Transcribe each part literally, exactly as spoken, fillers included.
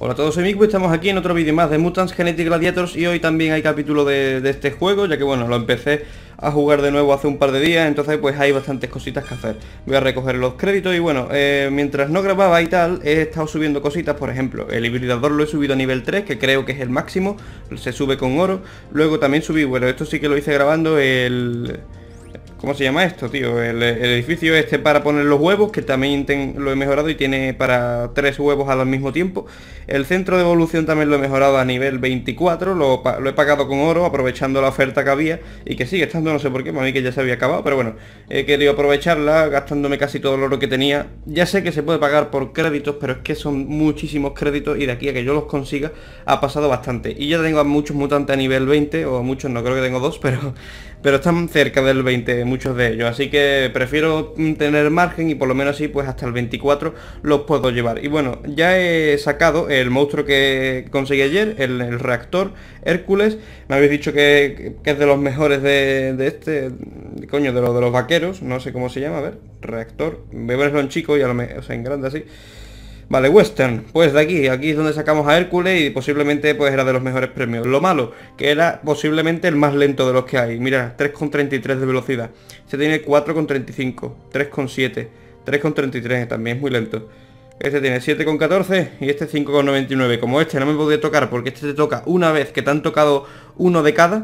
Hola a todos, soy Miku y estamos aquí en otro vídeo más de Mutants Genetic Gladiators. Y hoy también hay capítulo de, de este juego, ya que bueno, lo empecé a jugar de nuevo hace un par de días. Entonces pues hay bastantes cositas que hacer. Voy a recoger los créditos y bueno, eh, mientras no grababa y tal, he estado subiendo cositas. Por ejemplo, el hibridador lo he subido a nivel tres, que creo que es el máximo. Se sube con oro. Luego también subí, bueno, esto sí que lo hice grabando, el... ¿cómo se llama esto, tío? El, el edificio este para poner los huevos, que también ten, lo he mejorado y tiene para tres huevos al mismo tiempo. El centro de evolución también lo he mejorado a nivel veinticuatro, lo, lo he pagado con oro, aprovechando la oferta que había y que sigue estando, no sé por qué, para mí que ya se había acabado, pero bueno, he querido aprovecharla, gastándome casi todo el oro que tenía. Ya sé que se puede pagar por créditos, pero es que son muchísimos créditos y de aquí a que yo los consiga ha pasado bastante. Y ya tengo a muchos mutantes a nivel veinte, o a muchos no, creo que tengo dos, pero... pero están cerca del veinte, muchos de ellos, así que prefiero tener margen y por lo menos así pues hasta el veinticuatro los puedo llevar. Y bueno, ya he sacado el monstruo que conseguí ayer, el, el reactor Hércules. Me habéis dicho que, que es de los mejores de, de este, de, coño, de los de los vaqueros, no sé cómo se llama, a ver, reactor, voy a ponerlo en chico y a lo mejor, o sea, en grande así. Vale, Western, pues de aquí, aquí es donde sacamos a Hércules y posiblemente pues era de los mejores premios. Lo malo, que era posiblemente el más lento de los que hay. Mira, tres coma treinta y tres de velocidad. Este tiene cuatro coma treinta y cinco, tres coma siete, tres coma treinta y tres, también es muy lento. Este tiene siete coma catorce y este cinco coma noventa y nueve. Como este no me podía tocar porque este te toca una vez que te han tocado uno de cada,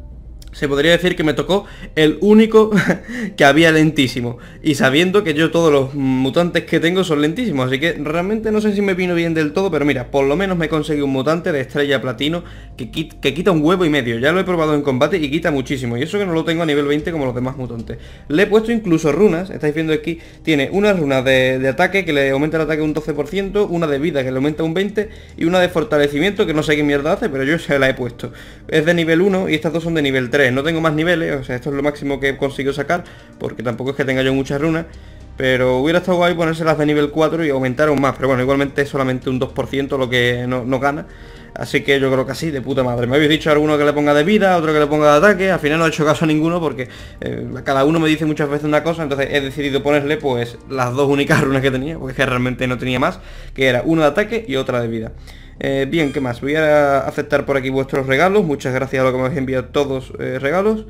se podría decir que me tocó el único que había lentísimo. Y sabiendo que yo todos los mutantes que tengo son lentísimos. Así que realmente no sé si me vino bien del todo. Pero mira, por lo menos me conseguí un mutante de estrella platino que, quit que quita un huevo y medio. Ya lo he probado en combate y quita muchísimo. Y eso que no lo tengo a nivel veinte como los demás mutantes. Le he puesto incluso runas. Estáis viendo aquí. Tiene una runa de, de ataque que le aumenta el ataque un doce por ciento. Una de vida que le aumenta un veinte por ciento. Y una de fortalecimiento que no sé qué mierda hace, pero yo se la he puesto. Es de nivel uno y estas dos son de nivel tres. No tengo más niveles, o sea, esto es lo máximo que he conseguido sacar, porque tampoco es que tenga yo muchas runas, pero hubiera estado guay ponérselas de nivel cuatro y aumentar aún más, pero bueno, igualmente es solamente un dos por ciento lo que no, no gana, así que yo creo que así, de puta madre. Me habéis dicho alguno que le ponga de vida, otro que le ponga de ataque, al final no he hecho caso a ninguno porque eh, cada uno me dice muchas veces una cosa, entonces he decidido ponerle pues las dos únicas runas que tenía, porque es que realmente no tenía más, que era una de ataque y otra de vida. Eh, bien, ¿qué más? Voy a aceptar por aquí vuestros regalos. Muchas gracias a lo que me habéis enviado todos eh, regalos.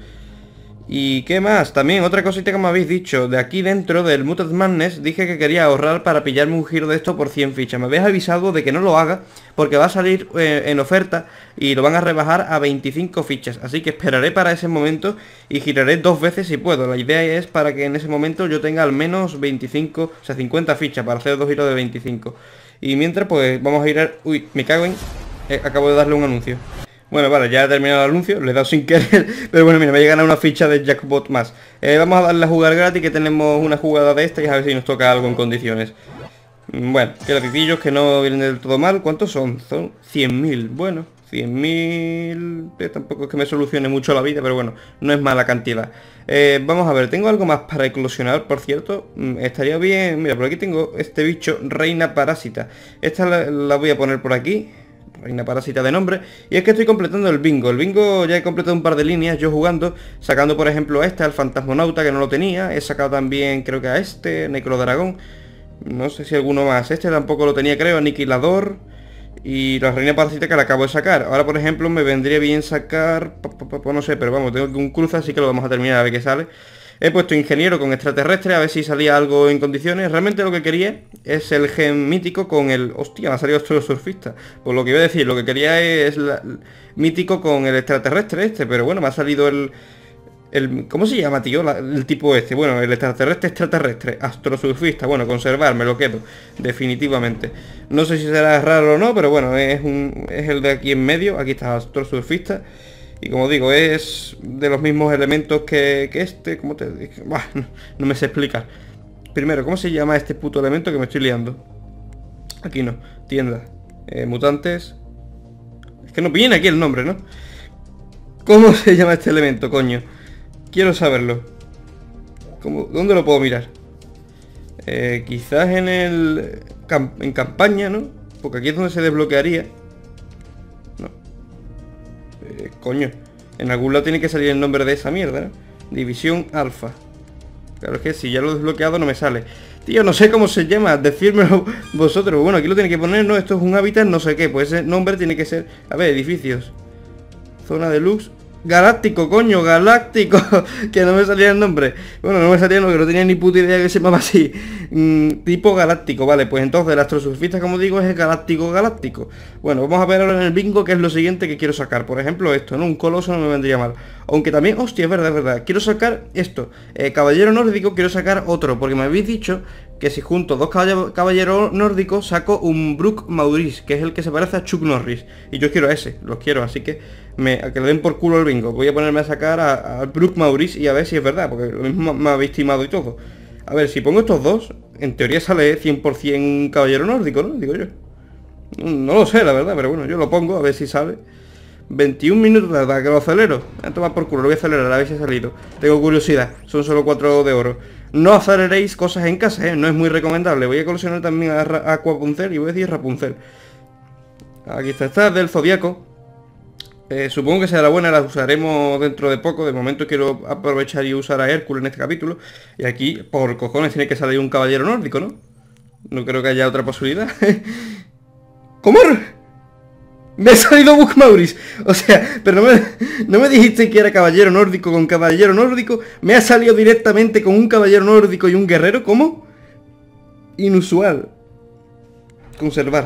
¿Y qué más? También otra cosita que me habéis dicho. De aquí dentro del Mutant Madness dije que quería ahorrar para pillarme un giro de esto por cien fichas. Me habéis avisado de que no lo haga porque va a salir eh, en oferta y lo van a rebajar a veinticinco fichas. Así que esperaré para ese momento y giraré dos veces si puedo. La idea es para que en ese momento yo tenga al menos veinticinco, o sea cincuenta fichas para hacer dos giros de veinticinco. Y mientras pues vamos a girar... Uy, me cago en... Eh, acabo de darle un anuncio. Bueno, vale, ya he terminado el anuncio, le he dado sin querer. Pero bueno, mira, me llegan a una ficha de Jackbot más. eh, Vamos a darle a jugar gratis, que tenemos una jugada de esta y a ver si nos toca algo en condiciones. Bueno, gratitillos que no vienen del todo mal. ¿Cuántos son? Son cien mil, bueno, cien mil... Eh, tampoco es que me solucione mucho la vida, pero bueno, no es mala cantidad. eh, Vamos a ver, tengo algo más para eclosionar, por cierto. mm, Estaría bien, mira, por aquí tengo este bicho, reina parásita. Esta la, la voy a poner por aquí, reina parásita de nombre. Y es que estoy completando el bingo. El bingo ya he completado un par de líneas yo jugando, sacando por ejemplo a este, al fantasmonauta, que no lo tenía. He sacado también creo que a este, necrodragón. No sé si alguno más. Este tampoco lo tenía, creo, aniquilador. Y la reina parásita que la acabo de sacar. Ahora por ejemplo me vendría bien sacar, no sé, pero vamos, tengo que un cruce, así que lo vamos a terminar a ver qué sale. He puesto ingeniero con extraterrestre, a ver si salía algo en condiciones. Realmente lo que quería es el gen mítico con el... Hostia, me ha salido otro surfista. Pues lo que iba a decir, lo que quería es la... mítico con el extraterrestre este, pero bueno, me ha salido el... El, ¿cómo se llama, tío? La, el tipo este. Bueno, el extraterrestre extraterrestre. Astrosurfista. Bueno, conservar, me lo quedo. Definitivamente. No sé si será raro o no, pero bueno, es, un, es el de aquí en medio. Aquí está astrosurfista. Y como digo, es de los mismos elementos que, que este. ¿Cómo te dije? Bah, no, no me sé explicar. Primero, ¿cómo se llama este puto elemento que me estoy liando? Aquí no. Tienda. Eh, mutantes. Es que no viene aquí el nombre, ¿no? ¿Cómo se llama este elemento, coño? Quiero saberlo. ¿Cómo? ¿Dónde lo puedo mirar? Eh, quizás en el... en campaña, ¿no? Porque aquí es donde se desbloquearía. No. Eh, coño. En algún lado tiene que salir el nombre de esa mierda, ¿no? División Alfa. Claro, es que si ya lo he desbloqueado no me sale. Tío, no sé cómo se llama, decírmelo vosotros. Bueno, aquí lo tiene que poner, ¿no? Esto es un hábitat, no sé qué. Pues ese nombre tiene que ser... A ver, edificios. Zona deluxe. Galáctico, coño, galáctico. Que no me salía el nombre. Bueno, no me salía el nombre, no tenía ni puta idea que se llamaba así. mm, Tipo galáctico, vale. Pues entonces el astrosurfista, como digo, es el galáctico galáctico. Bueno, vamos a ver ahora en el bingo qué es lo siguiente que quiero sacar. Por ejemplo esto, ¿no? Un coloso no me vendría mal. Aunque también, hostia, es verdad, es verdad. Quiero sacar esto, eh, caballero nórdico, quiero sacar otro. Porque me habéis dicho que si junto dos caballeros nórdicos saco un Brook Maurice, que es el que se parece a Chuck Norris. Y yo quiero ese, los quiero, así que me, a que le den por culo el bingo. Voy a ponerme a sacar a Brook Maurice y a ver si es verdad, porque lo mismo me habéis timado y todo. A ver, si pongo estos dos, en teoría sale cien por cien caballero nórdico, ¿no? Digo yo. No lo sé, la verdad, pero bueno, yo lo pongo, a ver si sale. veintiún minutos, la verdad, que lo acelero. A tomar por culo, lo voy a acelerar, a ver si ha salido. Tengo curiosidad, son solo cuatro de oro. No aceleréis cosas en casa, ¿eh? No es muy recomendable. Voy a coleccionar también a, a Aquapunzel y voy a decir Rapunzel. Aquí está, esta del Zodíaco. Eh, supongo que será buena, la usaremos dentro de poco. De momento quiero aprovechar y usar a Hércules en este capítulo. Y aquí, por cojones, tiene que salir un caballero nórdico, ¿no? No creo que haya otra posibilidad. ¿Cómo? Me ha salido Brook Maurice. O sea, pero no me, no me dijiste que era caballero nórdico con caballero nórdico. Me ha salido directamente con un caballero nórdico y un guerrero. ¿Cómo? Inusual. Conservar.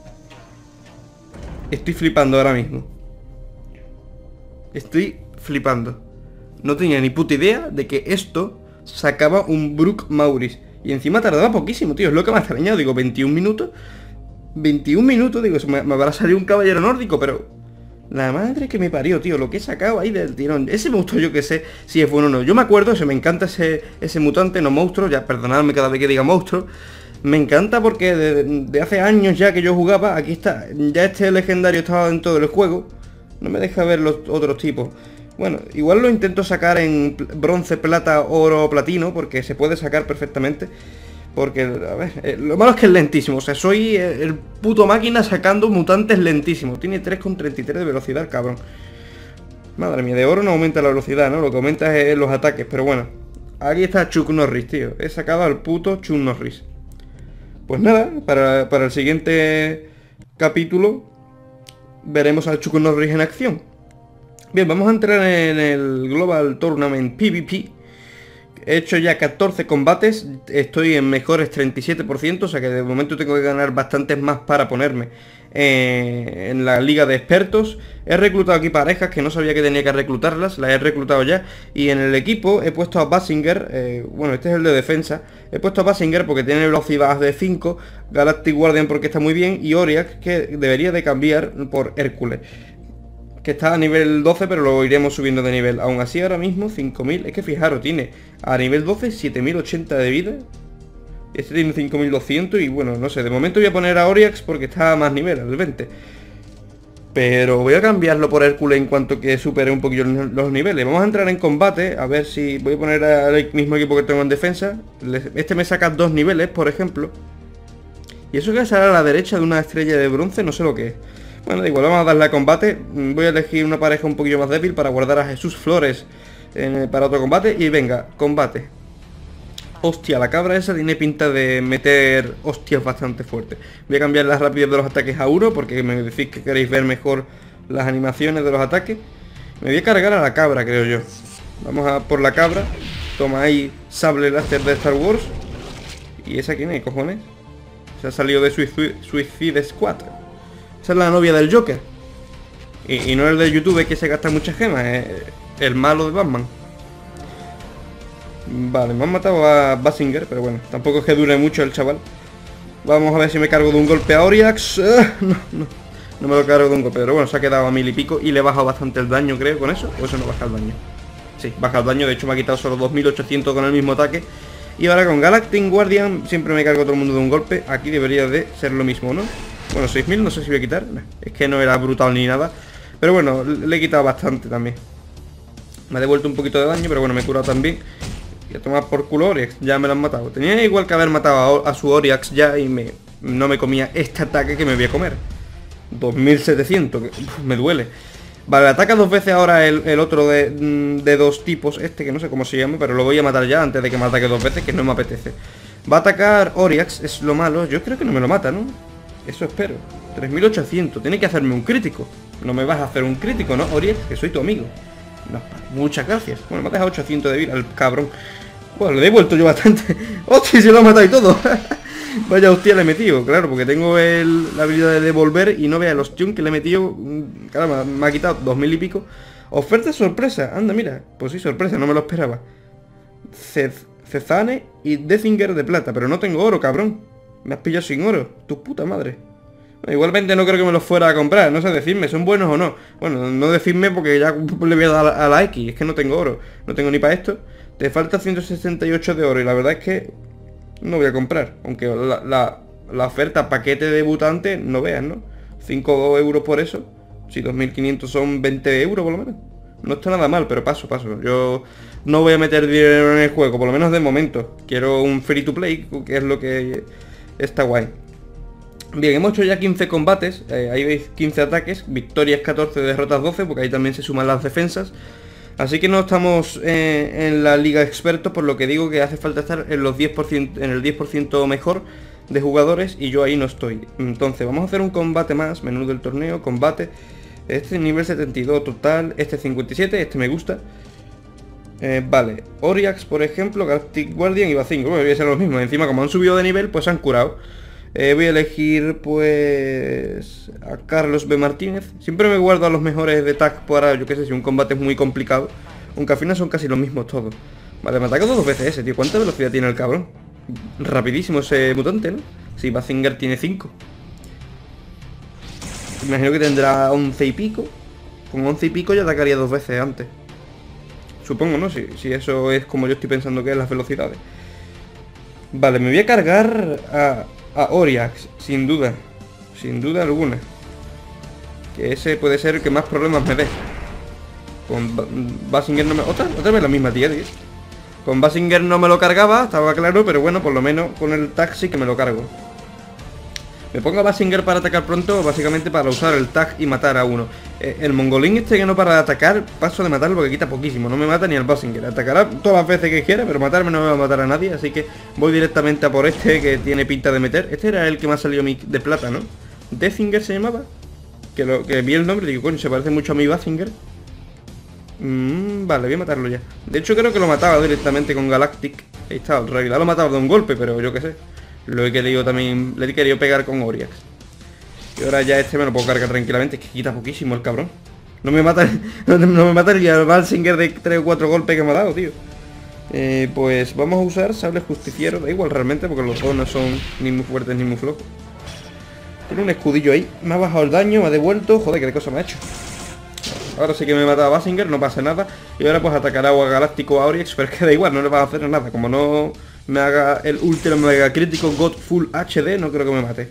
Estoy flipando ahora mismo. Estoy flipando. No tenía ni puta idea de que esto sacaba un Brook Maurice. Y encima tardaba poquísimo, tío. Es lo que me ha extrañado. Digo, veintiún minutos. veintiún minutos, digo, me, me habrá salido un caballero nórdico, pero... La madre que me parió, tío, lo que he sacado ahí del tirón. Ese monstruo yo que sé si es bueno o no. Yo me acuerdo, se me encanta ese, ese mutante, no monstruo, ya perdonadme cada vez que diga monstruo. Me encanta porque de, de hace años ya que yo jugaba, aquí está, ya este legendario estaba dentro del juego. No me deja ver los otros tipos. Bueno, igual lo intento sacar en bronce, plata, oro, platino, porque se puede sacar perfectamente. Porque, a ver, eh, lo malo es que es lentísimo. O sea, soy el, el puto máquina sacando mutantes lentísimo. Tiene tres coma treinta y tres de velocidad, cabrón. Madre mía, de oro no aumenta la velocidad, ¿no? Lo que aumenta es los ataques, pero bueno. Aquí está Chuck Norris, tío. He sacado al puto Chuck Norris. Pues nada, para, para el siguiente capítulo veremos al Chuck Norris en acción. Bien, vamos a entrar en el Global Tournament PvP. He hecho ya catorce combates, estoy en mejores treinta y siete por ciento, o sea que de momento tengo que ganar bastantes más para ponerme eh, en la liga de expertos. He reclutado aquí parejas que no sabía que tenía que reclutarlas, las he reclutado ya. Y en el equipo he puesto a Basinger, eh, bueno, este es el de defensa. He puesto a Basinger porque tiene velocidad de cinco, Galactic Guardian porque está muy bien y Oriax que debería de cambiar por Hércules, que está a nivel doce, pero lo iremos subiendo de nivel. Aún así ahora mismo cinco mil, es que fijaros, tiene a nivel doce siete mil ochenta de vida. Este tiene cinco mil doscientos y bueno, no sé, de momento voy a poner a Oriax porque está a más nivel, al veinte. Pero voy a cambiarlo por Hércules en cuanto que supere un poquillo los niveles. Vamos a entrar en combate, a ver si... Voy a poner al mismo equipo que tengo en defensa. Este me saca dos niveles, por ejemplo. Y eso que sale a la derecha de una estrella de bronce, no sé lo que es. Bueno, da igual, vamos a darle a combate. Voy a elegir una pareja un poquillo más débil para guardar a Jesús Flores en, para otro combate. Y venga, combate. Hostia, la cabra esa tiene pinta de meter hostias bastante fuertes. Voy a cambiar la rapidez de los ataques a uno porque me decís que queréis ver mejor las animaciones de los ataques. Me voy a cargar a la cabra, creo yo. Vamos a por la cabra. Toma ahí sable láser de Star Wars. ¿Y esa quién es, cojones? Se ha salido de Suicide, Suicide Squad. Esa es la novia del Joker. Y, y no el de YouTube que se gasta muchas gemas, es el malo de Batman. Vale, me han matado a Basinger, pero bueno, tampoco es que dure mucho el chaval. Vamos a ver si me cargo de un golpe a Oriax. Uh, no, no, no me lo cargo de un golpe, pero bueno, se ha quedado a mil y pico y le he bajado bastante el daño, creo, con eso. O eso no baja el daño. Sí, baja el daño, de hecho me ha quitado solo dos mil ochocientos con el mismo ataque. Y ahora con Galactic Guardian siempre me cargo a todo el mundo de un golpe. Aquí debería de ser lo mismo, ¿no? Bueno, seis mil, no sé si voy a quitar. Es que no era brutal ni nada. Pero bueno, le he quitado bastante también. Me ha devuelto un poquito de daño, pero bueno, me he curado también. Y a tomar por culo Oriax, ya me lo han matado. Tenía igual que haber matado a, a su Oriax ya y me, no me comía este ataque que me voy a comer. dos mil setecientos, que, uf, me duele. Vale, ataca dos veces ahora el, el otro de, de dos tipos, este que no sé cómo se llama, pero lo voy a matar ya antes de que me ataque dos veces, que no me apetece. Va a atacar Oriax, es lo malo. Yo creo que no me lo mata, ¿no? Eso espero. tres mil ochocientos, tiene que hacerme un crítico. No me vas a hacer un crítico, ¿no, Oriax? Que soy tu amigo. No, muchas gracias. Bueno, me ha dejado ochocientos de vida el cabrón. Bueno, le he devuelto yo bastante. ¡Hostia, se lo ha matado y todo! Vaya hostia le he metido, claro, porque tengo el, la habilidad de devolver y no vea los ostión que le he metido. Caramba, me ha quitado dos mil y pico. Oferta sorpresa, anda, mira. Pues sí, sorpresa, no me lo esperaba. Cezane y Dezinger de plata, pero no tengo oro, cabrón. Me has pillado sin oro, tu puta madre. Bueno, igualmente no creo que me los fuera a comprar, no sé decirme, ¿son buenos o no? Bueno, no decirme porque ya le voy a dar a la X, es que no tengo oro. No tengo ni para esto. Te falta ciento sesenta y ocho de oro y la verdad es que no voy a comprar. Aunque la, la, la oferta paquete debutante, no veas, ¿no? cinco euros por eso. Si dos mil quinientos son veinte euros por lo menos. No está nada mal, pero paso, paso. Yo no voy a meter dinero en el juego, por lo menos de momento. Quiero un free to play, que es lo que está guay. Bien, hemos hecho ya quince combates, eh, ahí veis quince ataques, victorias catorce, derrotas doce, porque ahí también se suman las defensas. Así que no estamos eh, en la liga expertos, por lo que digo que hace falta estar en, los diez por ciento, en el diez por ciento mejor de jugadores y yo ahí no estoy. Entonces vamos a hacer un combate más, menú del torneo, combate. Este nivel setenta y dos total, este cincuenta y siete, este me gusta. Eh, vale, Oriax por ejemplo, Galactic Guardian y Bazinga, bueno, voy a ser los mismos. Encima como han subido de nivel, pues se han curado. Eh, voy a elegir pues a Carlos B. Martínez. Siempre me guardo a los mejores de tag para, yo qué sé, si un combate es muy complicado. Aunque al final son casi los mismos todos. Vale, me ha atacado dos veces ese, tío. ¿Cuánta velocidad tiene el cabrón? Rapidísimo ese mutante, ¿no? Sí, Bazinger tiene cinco. Imagino que tendrá once y pico. Con once y pico ya atacaría dos veces antes. Supongo, ¿no? Si, si eso es como yo estoy pensando que es las velocidades. Vale, me voy a cargar a... a Oriax, sin duda. Sin duda alguna. Que ese puede ser el que más problemas me dé. Con Bazinger no me... Otra, otra vez la misma tía, tío. Con Bazinger no me lo cargaba, estaba claro, pero bueno, por lo menos con el tag sí que me lo cargo. Me pongo a Bazinger para atacar pronto, básicamente para usar el tag y matar a uno. eh, El mongolín este que no para de atacar, paso de matarlo porque quita poquísimo. No me mata ni al Bazinger. Atacará todas las veces que quiera, pero matarme no me va a matar a nadie. Así que voy directamente a por este que tiene pinta de meter. Este era el que me ha salido de plata, ¿no? Dezinger se llamaba. Que, lo, que vi el nombre y digo, coño, se parece mucho a mi Bazinger. mm, Vale, voy a matarlo ya. De hecho creo que lo mataba directamente con Galactic. Ahí está, en realidad lo mataba de un golpe, pero yo qué sé. Lo he querido también, le he querido pegar con Oriax. Y ahora ya este me lo puedo cargar tranquilamente. Es que quita poquísimo el cabrón. No me mata, no, no me mata ni al Bazinger de tres o cuatro golpes que me ha dado, tío. eh, Pues vamos a usar sable justiciero. Da igual realmente porque los dos no son ni muy fuertes ni muy flojos. Tiene un escudillo ahí. Me ha bajado el daño, me ha devuelto. Joder, qué cosa me ha hecho. Ahora sí que me mata a Bazinger, no pasa nada. Y ahora pues atacará a Galáctico a Oriax. Pero es que da igual, no le va a hacer nada. Como no me haga el Ultra Mega Crítico God Full H D, no creo que me mate.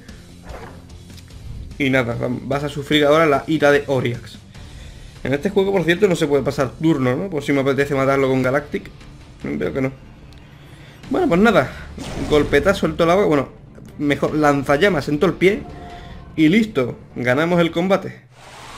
Y nada, vas a sufrir ahora la ira de Oriax. En este juego, por cierto, no se puede pasar turno, ¿no? Por si me apetece matarlo con Galactic. Veo que no. Bueno, pues nada. Golpetazo en toda la agua. Bueno, mejor lanzallamas en todo el pie. Y listo, ganamos el combate.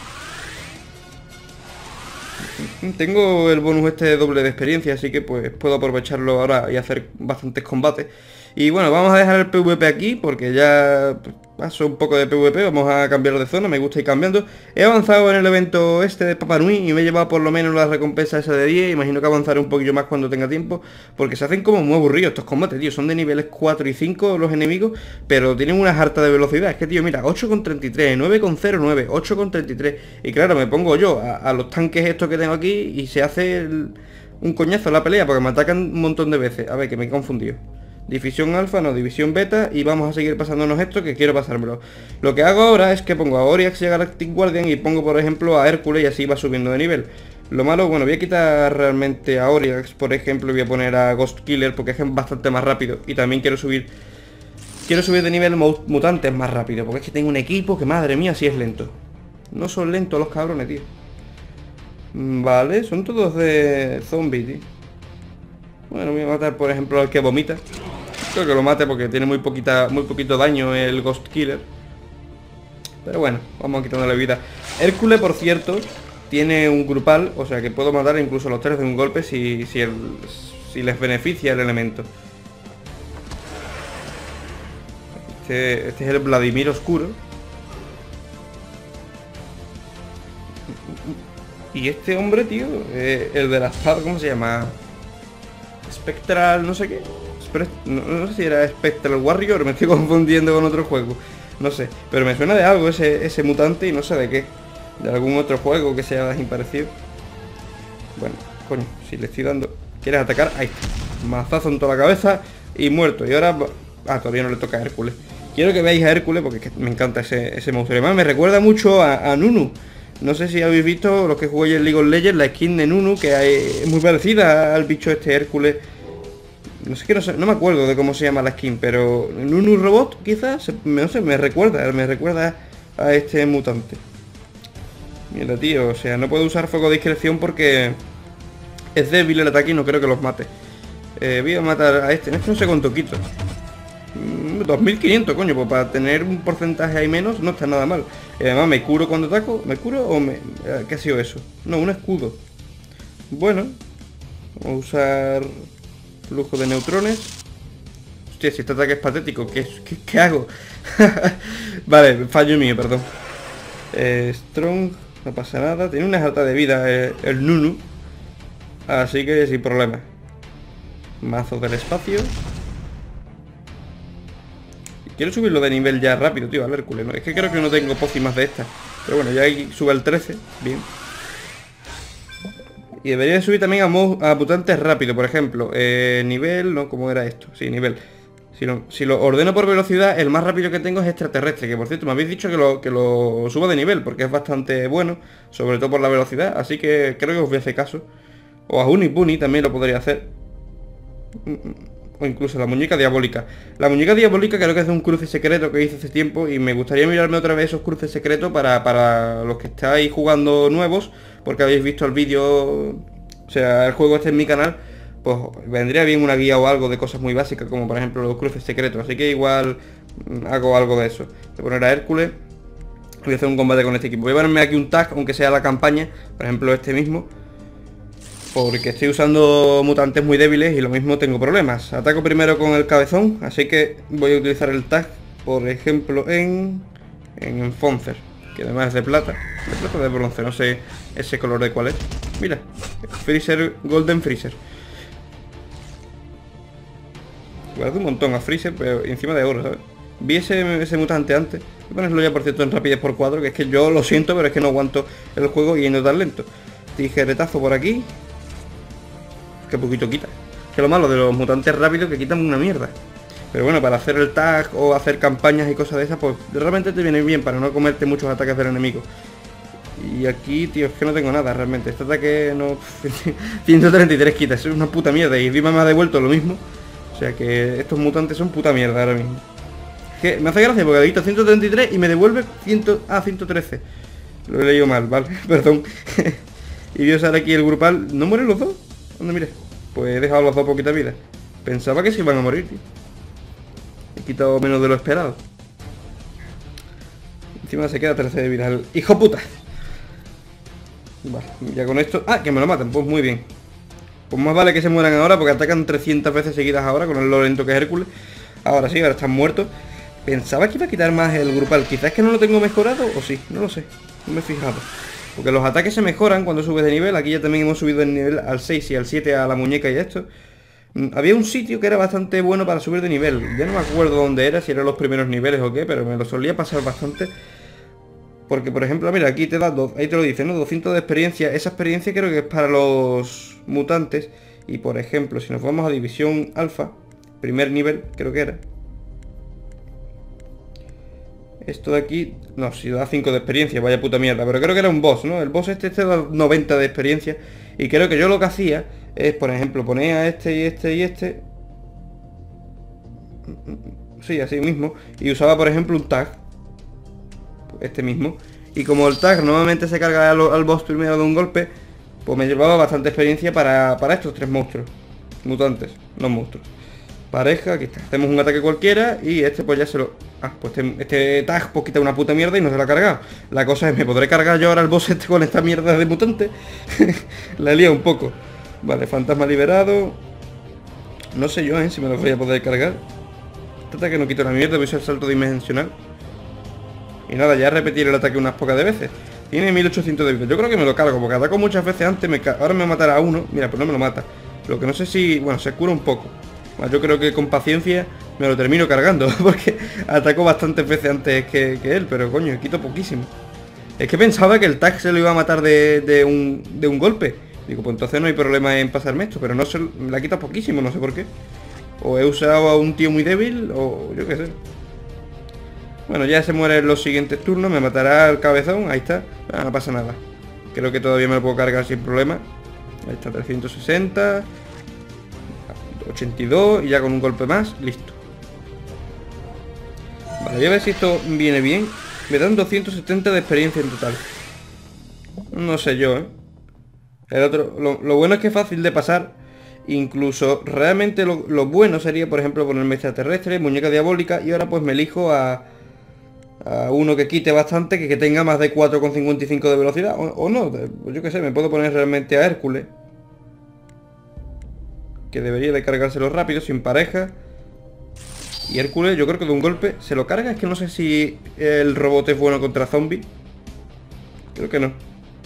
Tengo el bonus este de doble de experiencia, así que pues puedo aprovecharlo ahora y hacer bastantes combates. Y bueno, vamos a dejar el PvP aquí porque ya paso un poco de PvP, vamos a cambiar de zona, me gusta ir cambiando. He avanzado en el evento este de Papa Nui y me he llevado por lo menos la recompensa esa de diez. Imagino que avanzaré un poquillo más cuando tenga tiempo, porque se hacen como muy aburridos estos combates, tío. Son de niveles cuatro y cinco los enemigos, pero tienen una jarta de velocidad. Es que, tío, mira, ocho con treinta y tres, nueve con cero nueve, ocho con treinta y tres. Y claro, me pongo yo a, a los tanques estos que tengo aquí y se hace el, un coñazo en la pelea, porque me atacan un montón de veces. A ver, que me he confundido. División alfa, no, división beta. Y vamos a seguir pasándonos esto, que quiero pasármelo. Lo que hago ahora es que pongo a Oriax y a Galactic Guardian y pongo por ejemplo a Hércules y así va subiendo de nivel. Lo malo, bueno, voy a quitar realmente a Oriax, por ejemplo, y voy a poner a Ghost Killer porque es bastante más rápido. Y también quiero subir Quiero subir de nivel mutantes más rápido, porque es que tengo un equipo que, madre mía, si es lento. No son lentos los cabrones, tío. Vale, son todos de zombie, tío. Bueno, voy a matar, por ejemplo, al que vomita. Creo que lo mate porque tiene muy poquita, muy poquito daño el Ghost Killer. Pero bueno, vamos a quitarle la vida. Hércules, por cierto, tiene un grupal, o sea que puedo matar incluso a los tres de un golpe si, si, el, si les beneficia el elemento. Este, este es el Vladimir Oscuro. Y este hombre, tío, eh, el de la espada, ¿cómo se llama? Spectral, no sé qué. Spre no, no sé si era Spectral Warrior, me estoy confundiendo con otro juego. No sé, pero me suena de algo ese, ese mutante y no sé de qué. De algún otro juego que sea así parecido. Bueno, coño, si le estoy dando... ¿Quieres atacar? Ahí está. Mazazo en toda la cabeza y muerto. Y ahora... Ah, todavía no le toca a Hércules. Quiero que veáis a Hércules porque es que me encanta ese, ese monstruo. Además me recuerda mucho a, a Nunu. No sé si habéis visto, los que jugáis en League of Legends, la skin de Nunu, que hay, es muy parecida al bicho este Hércules. No sé, que no, sé, no me acuerdo de cómo se llama la skin, pero Nunu Robot quizás, no sé, me recuerda, me recuerda a este mutante. Mira, tío, o sea, no puedo usar fuego de discreción porque es débil el ataque y no creo que los mate. Eh, voy a matar a este, en este no sé cuánto quito. dos mil quinientos, coño, pues para tener un porcentaje ahí menos no está nada mal. Y además me curo cuando ataco. ¿Me curo o me...? ¿Qué ha sido eso? No, un escudo. Bueno, vamos a usar flujo de neutrones. Hostia, si este ataque es patético, ¿qué, qué, qué hago? Vale, fallo mío, perdón. eh, Strong, no pasa nada. Tiene una alta de vida eh, el Nunu, así que sin problema. Mazo del espacio. Quiero subirlo de nivel ya rápido, tío, al Hércules, ¿no? Es que creo que no tengo pócimas de estas. Pero bueno, ya ahí sube al trece, bien. Y debería de subir también a, a mutantes rápido, por ejemplo. Eh, nivel, ¿no? ¿Cómo era esto? Sí, nivel. Si lo, si lo ordeno por velocidad, el más rápido que tengo es extraterrestre. Que por cierto, me habéis dicho que lo, que lo suba de nivel, porque es bastante bueno. Sobre todo por la velocidad, así que creo que os voy a hacer caso. O a Unibuni también lo podría hacer. O incluso la muñeca diabólica. La muñeca diabólica creo que es de un cruce secreto que hice hace tiempo. Y me gustaría mirarme otra vez esos cruces secretos para, para los que estáis jugando nuevos, porque habéis visto el vídeo. O sea, el juego este en mi canal. Pues vendría bien una guía o algo de cosas muy básicas, como por ejemplo los cruces secretos. Así que igual hago algo de eso. Voy a poner a Hércules. Voy a hacer un combate con este equipo. Voy a ponerme aquí un tag, aunque sea la campaña. Por ejemplo este mismo, porque estoy usando mutantes muy débiles y lo mismo tengo problemas. Ataco primero con el cabezón, así que voy a utilizar el tag, por ejemplo, en... En Enfoncer, que además es de plata. De plata o de bronce, no sé ese color de cuál es. Mira, Freezer, Golden Freezer. Guardo un montón a Freezer, pero encima de oro, ¿sabes? Vi ese, ese mutante antes. Voy a ponerlo ya, por cierto, en rapidez por cuatro, que es que yo lo siento, pero es que no aguanto el juego yendo tan lento. Tijeretazo por aquí. Que poquito quita. Que lo malo de los mutantes rápidos, que quitan una mierda. Pero bueno, para hacer el tag o hacer campañas y cosas de esas, pues realmente te viene bien para no comerte muchos ataques del enemigo. Y aquí, tío, es que no tengo nada realmente. Este ataque no... ciento treinta y tres quita, es una puta mierda. Y encima me ha devuelto lo mismo. O sea que estos mutantes son puta mierda ahora mismo. Que me hace gracia porque le quito ciento treinta y tres y me devuelve cien... ah, ciento trece. Lo he leído mal, vale, perdón. Y voy a usar aquí el grupal. ¿No mueren los dos? ¿Dónde mire? Pues he dejado los dos poquita vida. Pensaba que se iban a morir, tío. He quitado menos de lo esperado. Encima se queda trece de vida. El hijo puta. Vale, ya con esto... Ah, que me lo matan, pues muy bien. Pues más vale que se mueran ahora porque atacan trescientas veces seguidas ahora con el lo lento que es Hércules. Ahora sí, ahora están muertos. Pensaba que iba a quitar más el grupal. Quizás es que no lo tengo mejorado o sí, no lo sé. No me he fijado. Porque los ataques se mejoran cuando subes de nivel. Aquí ya también hemos subido el nivel al seis y al siete a la muñeca y esto. Había un sitio que era bastante bueno para subir de nivel. Ya no me acuerdo dónde era, si eran los primeros niveles o qué, pero me lo solía pasar bastante. Porque, por ejemplo, mira, aquí te da dos, ahí te lo dice, ¿no? doscientos de experiencia. Esa experiencia creo que es para los mutantes. Y, por ejemplo, si nos vamos a división alfa, primer nivel, creo que era. Esto de aquí, no, si da cinco de experiencia, vaya puta mierda. Pero creo que era un boss, ¿no? El boss este, este da noventa de experiencia. Y creo que yo lo que hacía es, por ejemplo, poner a este y este y este. Sí, así mismo. Y usaba, por ejemplo, un tag. Este mismo. Y como el tag normalmente se carga al, al boss primero de un golpe, pues me llevaba bastante experiencia para, para estos tres monstruos. Mutantes, no monstruos. Pareja, aquí está. Hacemos un ataque cualquiera y este pues ya se lo... Ah, pues este, este tag pues quita una puta mierda y no se lo ha cargado. La cosa es, ¿me podré cargar yo ahora el boss este con esta mierda de mutante? La lía un poco. Vale, fantasma liberado. No sé yo, ¿eh? Si me lo voy a poder cargar. Este ataque no quito la mierda, voy a usar el salto dimensional. Y nada, ya repetir el ataque unas pocas de veces. Tiene mil ochocientos de vida. Yo creo que me lo cargo, porque ataco muchas veces antes, me ahora me matará a uno. Mira, pues no me lo mata. Lo que no sé si... Bueno, se cura un poco. Yo creo que con paciencia me lo termino cargando, porque ataco bastantes veces antes que, que él, pero coño, quito poquísimo. Es que pensaba que el tag se lo iba a matar de, de, un, de un golpe. Digo, pues entonces no hay problema en pasarme esto, pero no se me la quita poquísimo, no sé por qué. O he usado a un tío muy débil, o yo qué sé. Bueno, ya se muere en los siguientes turnos, me matará el cabezón, ahí está. Ah, no pasa nada. Creo que todavía me lo puedo cargar sin problema. Ahí está, trescientos sesenta, ochenta y dos y ya con un golpe más, listo. Vale, voy a ver si esto viene bien. Me dan doscientos setenta de experiencia en total. No sé yo, ¿eh? El otro, lo, lo bueno es que es fácil de pasar. Incluso realmente lo, lo bueno sería, por ejemplo, ponerme extraterrestre, muñeca diabólica, y ahora pues me elijo a, a uno que quite bastante, que, que tenga más de cuatro coma cincuenta y cinco de velocidad, o, o no, yo qué sé, me puedo poner realmente a Hércules, que debería de cargárselo rápido, sin pareja. Y Hércules yo creo que de un golpe se lo carga. Es que no sé si el robot es bueno contra zombies. Creo que no.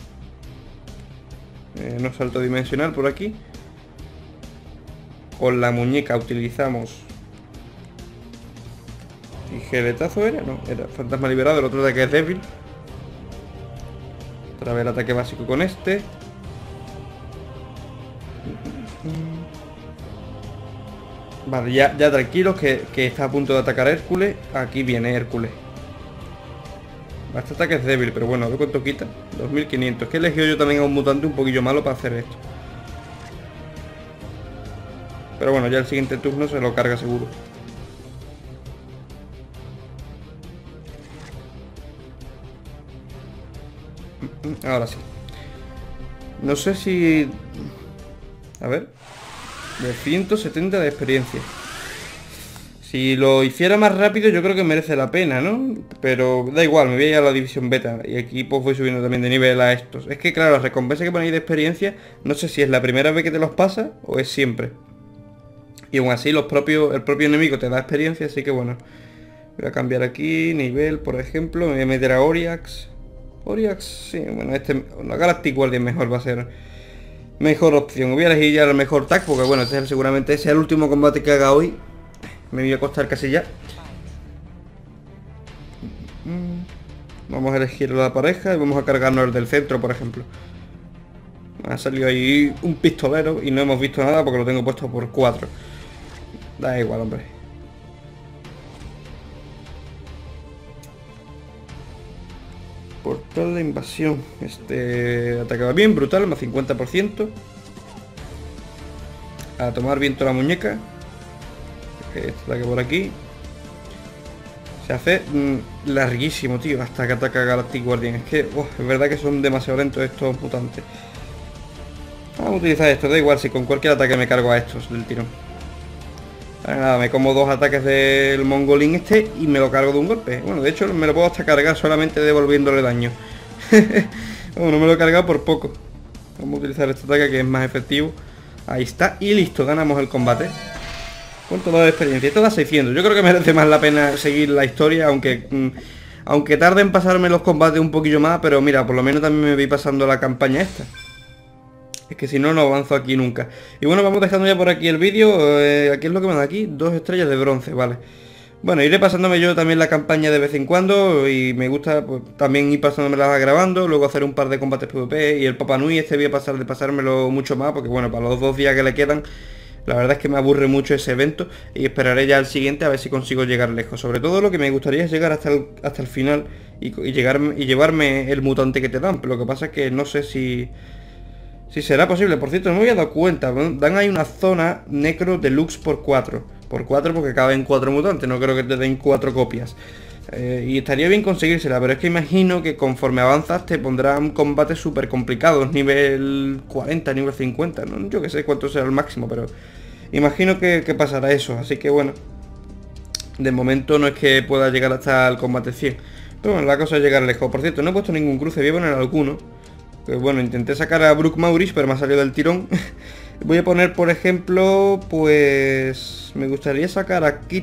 Eh, no salto dimensional por aquí. Con la muñeca utilizamos... ¿Tijeretazo era? No, era fantasma liberado. El otro ataque es débil. Otra vez el ataque básico con este. Vale, ya, ya tranquilos que, que está a punto de atacar a Hércules. Aquí viene Hércules. Este ataque es débil, pero bueno, a ver cuánto quita. dos mil quinientos. Que he elegido yo también a un mutante un poquillo malo para hacer esto. Pero bueno, ya el siguiente turno se lo carga seguro. Ahora sí. No sé si... A ver... De ciento setenta de experiencia. Si lo hiciera más rápido yo creo que merece la pena, ¿no? Pero da igual, me voy a ir a la división beta. Y aquí pues voy subiendo también de nivel a estos. Es que claro, las recompensas que ponéis de experiencia, no sé si es la primera vez que te los pasa o es siempre. Y aún así los propios, el propio enemigo te da experiencia, así que bueno. Voy a cambiar aquí, nivel por ejemplo. Me voy a meter a Oriax. Oriax, sí, bueno, este, la Galactic Guardian mejor va a ser... Mejor opción. Voy a elegir ya el mejor tag porque bueno, este es, seguramente ese es el último combate que haga hoy. Me voy a costar casi ya. Vamos a elegir la pareja y vamos a cargarnos el del centro, por ejemplo. Ha salido ahí un pistolero y no hemos visto nada porque lo tengo puesto por cuatro. Da igual, hombre. Portal de invasión. Este ataque va bien, brutal, más cincuenta por ciento. A tomar viento la muñeca. Este ataque por aquí. Se hace mmm, larguísimo, tío, hasta que ataca Galactic Guardian. Es que, oh, es verdad que son demasiado lentos estos mutantes. Vamos a utilizar esto, da igual si con cualquier ataque me cargo a estos del tirón. Vale, nada, me como dos ataques del mongolín este y me lo cargo de un golpe. Bueno, de hecho me lo puedo hasta cargar solamente devolviéndole daño. Bueno, no me lo he cargado por poco. Vamos a utilizar este ataque que es más efectivo. Ahí está, y listo, ganamos el combate. ¿Cuánto da de experiencia? Esto da seiscientos. Yo creo que merece más la pena seguir la historia, aunque mmm, aunque tarde en pasarme los combates un poquillo más. Pero mira, por lo menos también me voy pasando la campaña esta. Es que si no, no avanzo aquí nunca. Y bueno, vamos dejando ya por aquí el vídeo. eh, Aquí es lo que me da aquí, dos estrellas de bronce, vale. Bueno, iré pasándome yo también la campaña de vez en cuando. Y me gusta pues, también ir pasándomela grabando. Luego hacer un par de combates PvP. Y el Papa Nui este voy a pasar de pasármelo mucho más. Porque bueno, para los dos días que le quedan, la verdad es que me aburre mucho ese evento. Y esperaré ya al siguiente a ver si consigo llegar lejos. Sobre todo lo que me gustaría es llegar hasta el, hasta el final. Y, y, llegar, y llevarme el mutante que te dan. Pero lo que pasa es que no sé si... Si será posible. Por cierto, no me había dado cuenta. Dan ahí una zona necro deluxe por cuatro. Por cuatro porque caben cuatro mutantes. No creo que te den cuatro copias. Eh, y estaría bien conseguírsela. Pero es que imagino que conforme avanzas te pondrán combates súper complicados. Nivel cuarenta, nivel cincuenta. ¿No? Yo que sé cuánto será el máximo. Pero imagino que, que pasará eso. Así que bueno. De momento no es que pueda llegar hasta el combate cien. Pero bueno, la cosa es llegar lejos. Por cierto, no he puesto ningún cruce. Voy a poner alguno. Pues bueno, intenté sacar a Brook Maurice, pero me ha salido del tirón. Voy a poner, por ejemplo, pues... Me gustaría sacar a Kitty.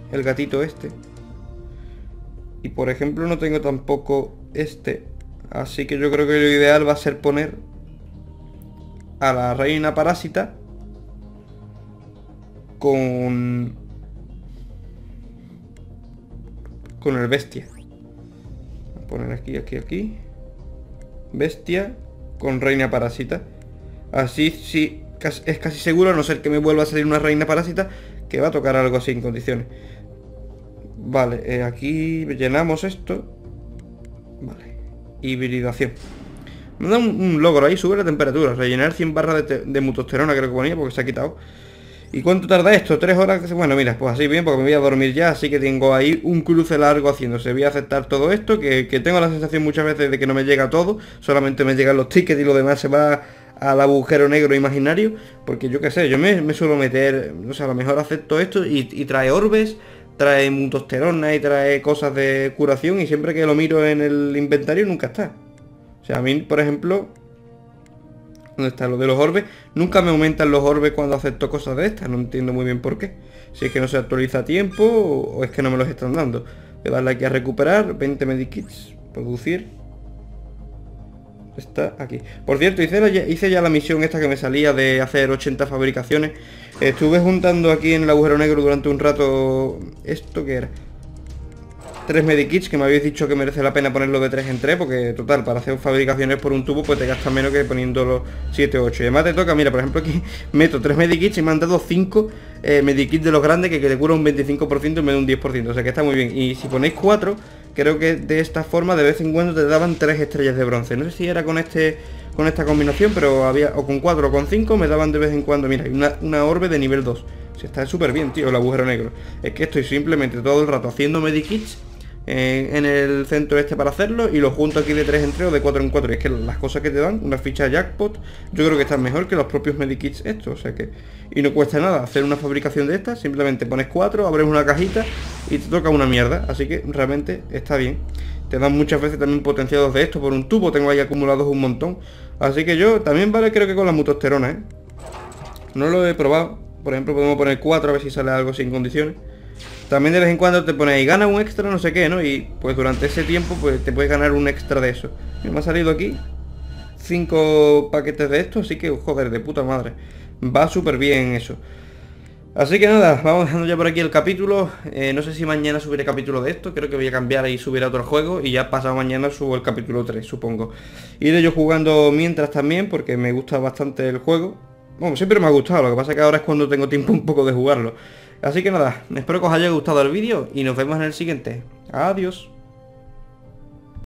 el gatito este. Y por ejemplo no tengo tampoco este. Así que yo creo que lo ideal va a ser poner a la reina parásita con con el bestia. Voy a poner aquí, aquí, aquí. Bestia con reina parásita. Así sí es casi seguro, a no ser que me vuelva a salir una reina parásita, que va a tocar algo así en condiciones. Vale, eh, aquí llenamos esto. Vale. Hibridación. Me da un, un logro ahí, sube la temperatura. Rellenar cien barras de, de mutosterona, creo que ponía, porque se ha quitado. ¿Y cuánto tarda esto? ¿Tres horas? Bueno, mira, pues así bien, porque me voy a dormir ya. Así que tengo ahí un cruce largo haciéndose. Voy a aceptar todo esto, que, que tengo la sensación muchas veces de que no me llega todo. Solamente me llegan los tickets y lo demás se va al agujero negro imaginario. Porque yo qué sé, yo me, me suelo meter, o sea, a lo mejor acepto esto y, y trae orbes, trae mutosterona y trae cosas de curación, y siempre que lo miro en el inventario nunca está. O sea, a mí, por ejemplo, ¿dónde está lo de los orbes? Nunca me aumentan los orbes cuando acepto cosas de estas, no entiendo muy bien por qué. Si es que no se actualiza a tiempo o es que no me los están dando. Voy a darle aquí a recuperar, veinte medikits, producir. Está aquí. Por cierto, hice, la, hice ya la misión esta que me salía de hacer ochenta fabricaciones. Estuve juntando aquí en el agujero negro durante un rato. ¿Esto qué era? Tres medikits, que me habéis dicho que merece la pena ponerlo de tres en tres, porque total, para hacer fabricaciones por un tubo pues te gastas menos que poniéndolo siete o ocho. Y además te toca, mira, por ejemplo aquí meto tres medikits y me han dado cinco eh, medikits de los grandes que, que te cura un veinticinco por ciento en vez de un diez por ciento, o sea que está muy bien. Y si ponéis cuatro, creo que de esta forma de vez en cuando te daban tres estrellas de bronce. No sé si era con este con esta combinación, pero había, o con cuatro o con cinco me daban de vez en cuando, mira, una, una orbe de nivel dos. O sea, está súper bien, tío, el agujero negro. Es que estoy simplemente todo el rato haciendo medikits Eh, en el centro este para hacerlo, y lo junto aquí de tres en tres o de cuatro en cuatro. Y es que las cosas que te dan, una ficha jackpot, yo creo que están mejor que los propios medikits estos, o sea que... Y no cuesta nada hacer una fabricación de estas, simplemente pones cuatro, abres una cajita y te toca una mierda, así que realmente está bien. Te dan muchas veces también potenciados de esto por un tubo, tengo ahí acumulados un montón. Así que yo también vale, creo que con la mutosterona, ¿eh? No lo he probado, por ejemplo podemos poner cuatro a ver si sale algo sin condiciones. También de vez en cuando te pones gana un extra, no sé qué, ¿no? Y pues durante ese tiempo pues te puedes ganar un extra de eso. Y me ha salido aquí cinco paquetes de esto, así que joder, de puta madre. Va súper bien eso. Así que nada, vamos dejando ya por aquí el capítulo. eh, No sé si mañana subiré capítulo de esto. Creo que voy a cambiar y subir a otro juego. Y ya pasado mañana subo el capítulo tres, supongo. Iré yo jugando mientras también, porque me gusta bastante el juego. Bueno, siempre me ha gustado, lo que pasa es que ahora es cuando tengo tiempo un poco de jugarlo. Así que nada, espero que os haya gustado el vídeo y nos vemos en el siguiente. Adiós.